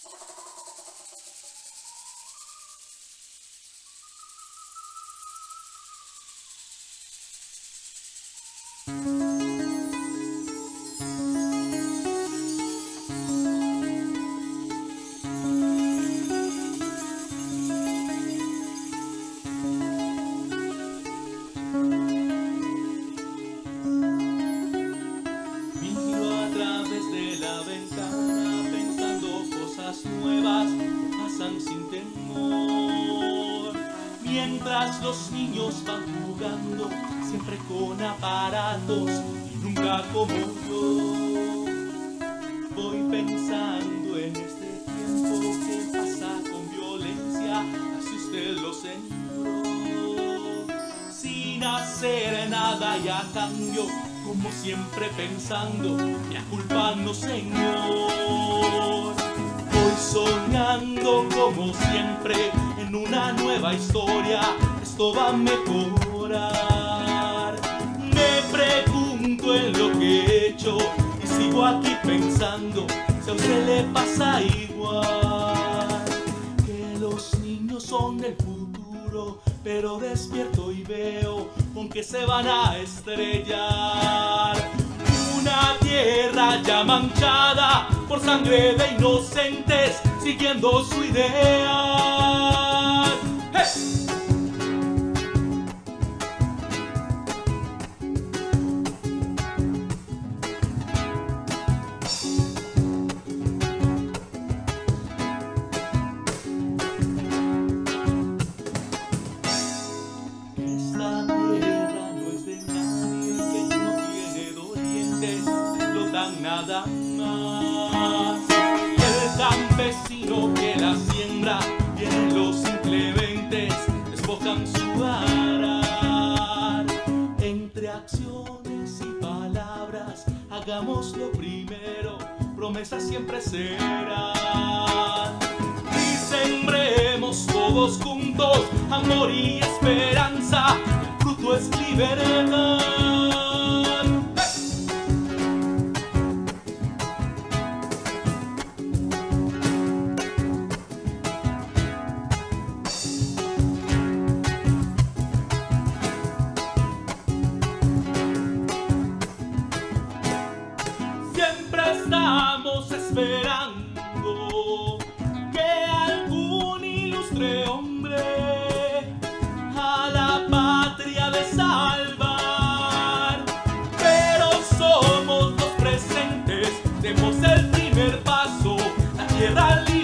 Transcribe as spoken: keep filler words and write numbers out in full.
Sin temor, mientras los niños van jugando, siempre con aparatos y nunca como yo. Voy pensando en este tiempo que pasa con violencia, así usted lo sembró, sin hacer nada y a cambio, como siempre pensando, me culpando, Señor. Voy soñando como siempre en una nueva historia, esto va a mejorar. Me pregunto en lo que he hecho y sigo aquí pensando si a usted le pasa igual. Que los niños son el futuro, pero despierto y veo con que se van a estrellar. Una tierra ya manchada por sangre de inocentes, siguiendo su idea. ¡Hey! Esta tierra no es de nadie, que no tiene dolientes, explotan nada más. El campesino que la siembra, vienen los inclementes, despojan su arar. Entre acciones y palabras, hagámoslo primero, promesas siempre serán. Y sembremos todos juntos amor y esperanza, el fruto es libertad. Estamos esperando que algún ilustre hombre a la patria de salvar, pero somos los presentes, demos el primer paso, la tierra libre.